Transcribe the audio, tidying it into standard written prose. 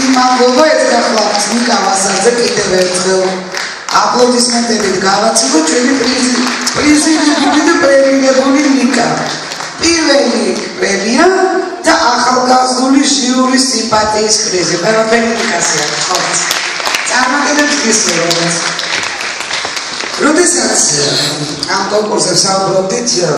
მადლობა ეთქახლავთ ნიკა ვასაძე კიდევ ერთხელ აპლოდისმენტებით გავაცილოთ ჩვენი პრიზიდენტი და პრემირებული ნიკა პირველი პრემია და ახალგაზრდული ჟიურის სიმპათიის პრიზი ყველაფერი ნიკასია ხო წარმოგიდგენთ გისურვებთ როდესაც ამ კონკურსზე საუბრობდით